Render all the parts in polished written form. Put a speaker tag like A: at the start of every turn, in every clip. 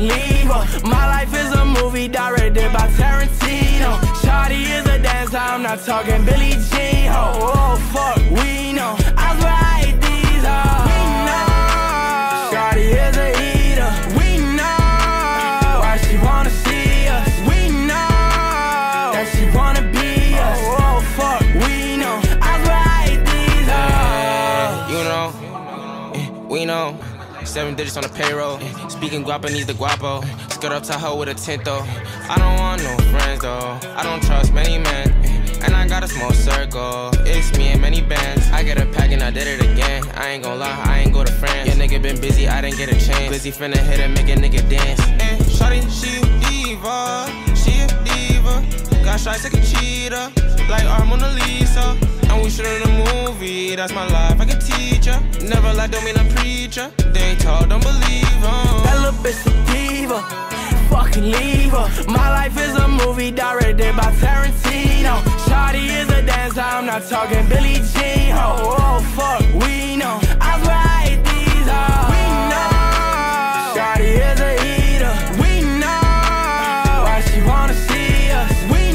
A: fucking leave her. My life is a movie directed by Tarantino. Shawty is a dancer, I'm not talking Billie Jean. Oh, fuck, we know. I swear I hate these hoes. We know. Shawty is a eater. We know why she wanna see us. We know that she wanna be us. Oh, fuck, we know. I swear I hate these hoes.
B: You know, we know. 7 digits on the payroll. Speaking Guapanese the guapo. Skirt up to her with a tint though. I don't want no friends though. I don't trust many men. And I got a small circle. It's me and many bands. I get a pack and I did it again. I ain't gon' lie, I ain't go to France. Yeah, nigga been busy, I didn't get a chance. Busy finna hit and make a nigga dance. And shawty, she a diva. She a diva. Got shots like a cheetah. Like our Mona Lisa. And we shootin' a movie, that's my life, I can teach ya. Never lie, don't mean a preacher. They talk, don't believe em.
A: That little bitch a diva, fucking leave her. My life is a movie directed by Tarantino. Shawty is a dancer, I'm not talking Billie Jean. Oh, fuck, we know. I swear I hate these hoes. We know. Shawty is a eater. We know why she wanna see us. We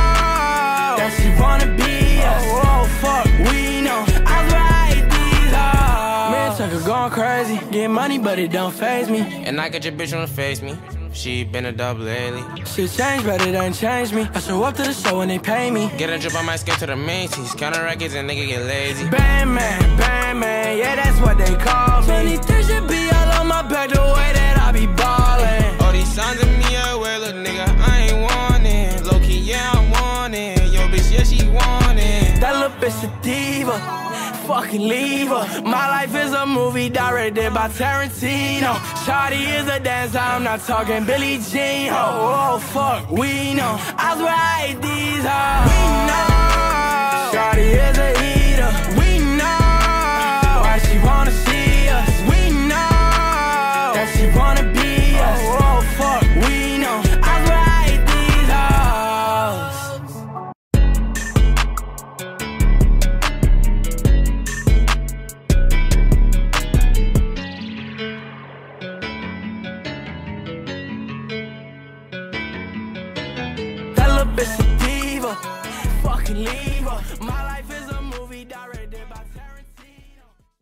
A: know that she wanna be us. Oh, fuck, we know. I swear I hate these hoes. Man, Tucker going crazy. Get money, but it don't faze me.
B: And I get your bitch on the face me. She been a dub lately.
A: Shit changed, but it ain't changed me. I show up to the show when they pay me.
B: Get a drip, I might skip to the Macy's. Counter records and nigga get lazy.
A: Bang man, yeah, that's what they call me. 23 should be all on my back the way that I be ballin'.
B: All these signs of me everywhere, look nigga, I ain't want it. Low key, yeah, I want it. Yo, bitch, yeah, she want it.
A: That little bitch a diva, fucking leave her. My life is a movie directed by Tarantino. Shawty is a dancer, I'm not talking Billie Jean. Oh, fuck, we know. I swear I hate these hoes. We know. Shawty is a